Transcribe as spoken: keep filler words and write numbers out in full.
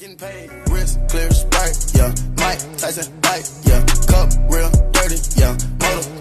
Getting paid, wrist clear, sprite, yeah. Mike Tyson, bite, yeah. Cup real dirty, yeah. Motor